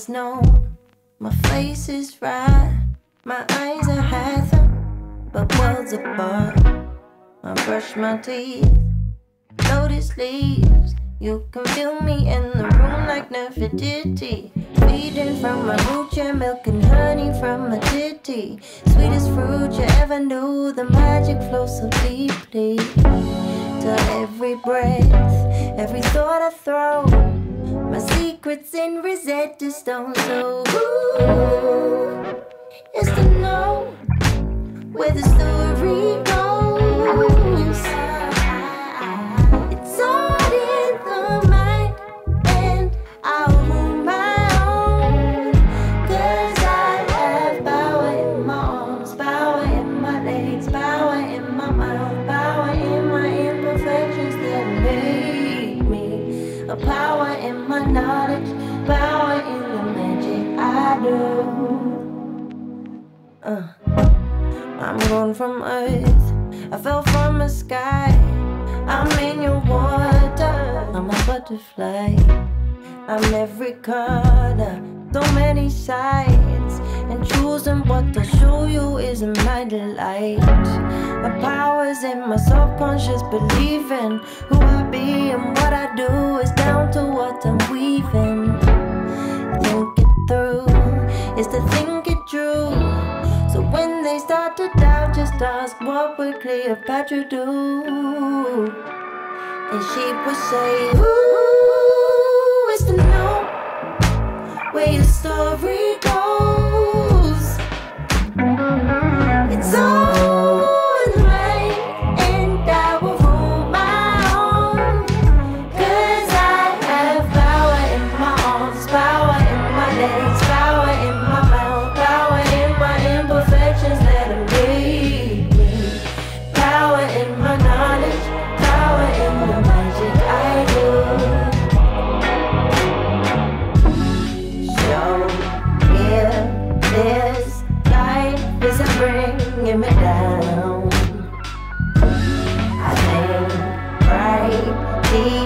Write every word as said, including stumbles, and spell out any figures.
must know my face is right, my eyes are half, but worlds apart. I brush my teeth, notice leaves. You can feel me in the room like Nefertiti, feeding from my root, yeah, milk and honey from my titty. Sweetest fruit you ever knew, the magic flows so deeply. To every breath, every thought I throw, my secrets in Rosetta Stone. So ooh, it's to know where the story goes. It's all in the mind, and I'll hold my own. Cause I have power in my arms, power in my legs, power in my mouth, power in my imperfections that make me. A power in my knowledge, power in the magic I do. Uh. I'm gone from earth, I fell from the sky. I'm in your water, I'm a butterfly. I'm every color, so many sides, and choosing what to show you is my delight. My power's in my subconscious, believing who I be and what I do is down to what I'm weaving. Think it through, is to think it true. So when they start to doubt, just ask what would Cleopatra do? And she would say, ooh, it's to know where your story goes. It's all right, and I will hold my own. Cause I have power in my arms, power in my legs, power in my mouth, power in my imperfections that are made me. Power in my knowledge, power in the magic I do. So here, this life isn't bringing me down. I think right deep